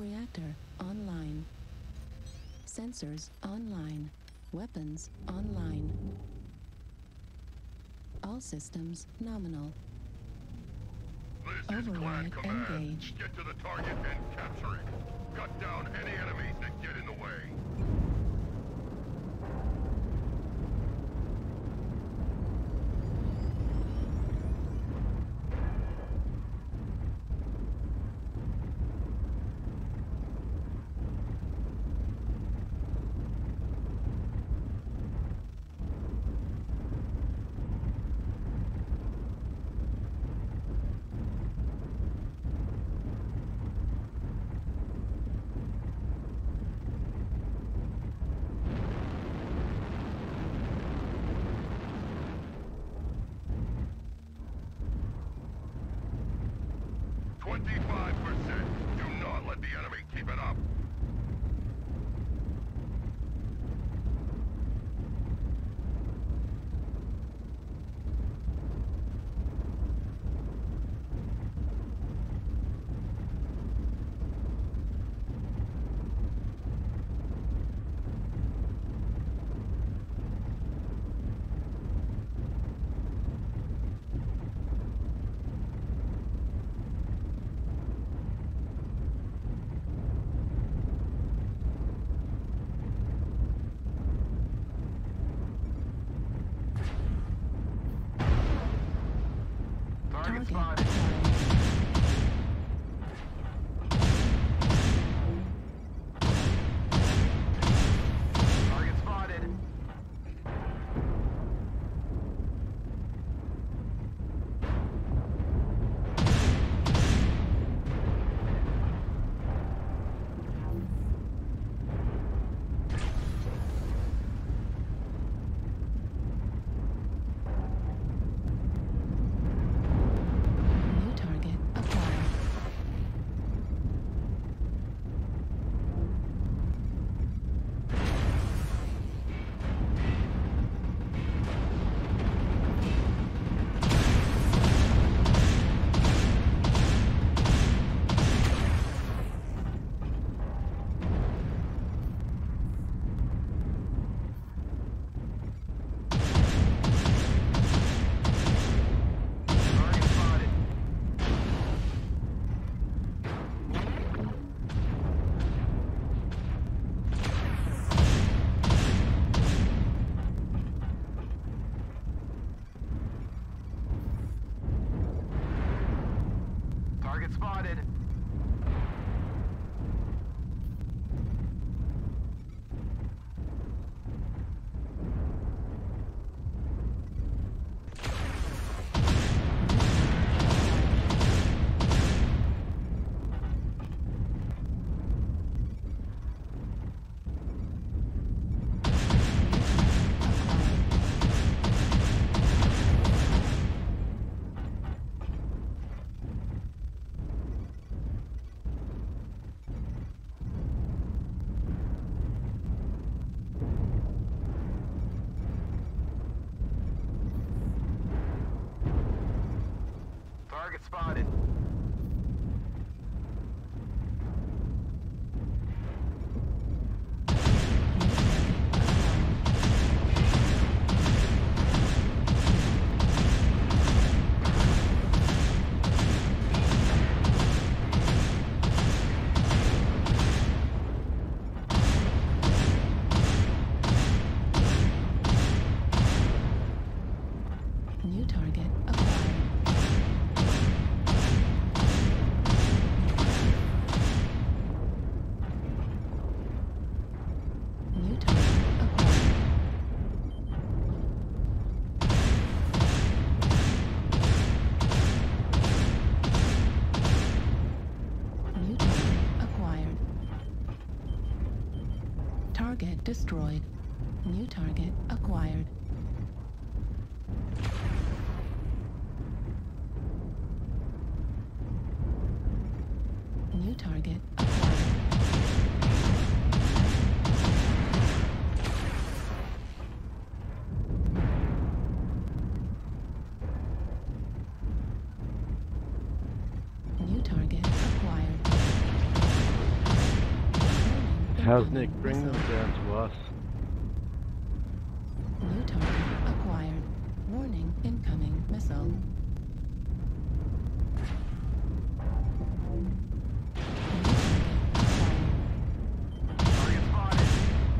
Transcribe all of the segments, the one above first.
Reactor online. Sensors online. Weapons online. All systems nominal. This is Clan Override Command. engaged. Get to the target and capture it. Cut down any enemies that get in the way. Target. Target spotted. New target acquired. Target spotted. Target spotted. Target spotted. New target acquired. New target acquired. New target acquired. Target destroyed. New target acquired. New target acquired. New target acquired. How's Incoming Nick? Bring them missile. down to us. New target acquired. Warning, incoming missile. New target acquired. Target spotted.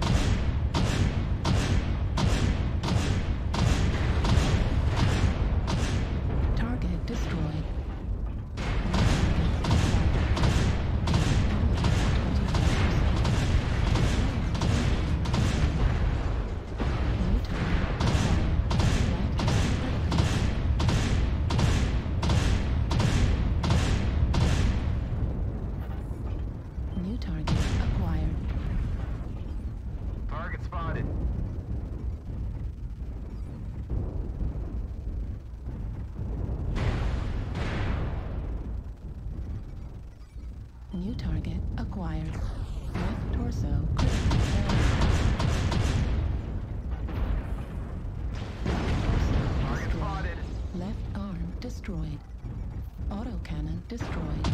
Target destroyed. New target acquired. New target acquired. Target spotted. New target acquired. Left torso critical failure. Target spotted. Left arm destroyed. Autocannon destroyed.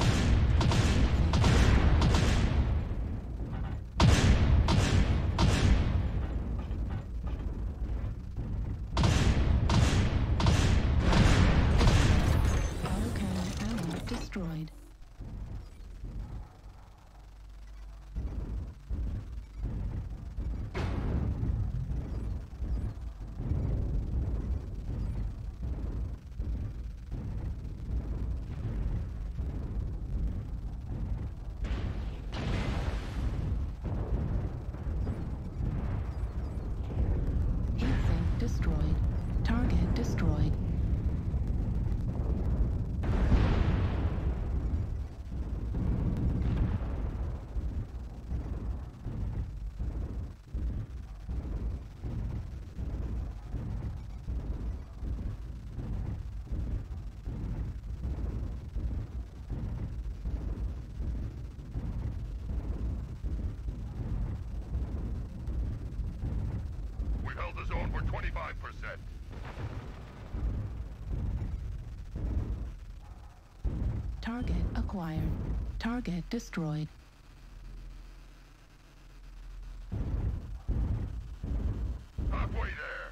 Autocannon ammo destroyed. Heatsink destroyed. Target destroyed. We held the zone for 25%. Target acquired. Target destroyed. Halfway there.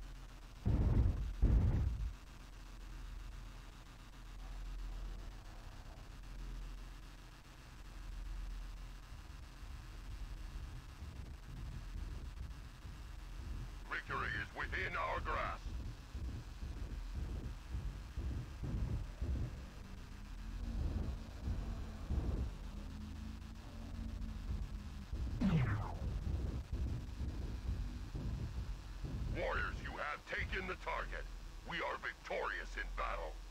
Victory is within our grasp. Warriors, you have taken the target. We are victorious in battle.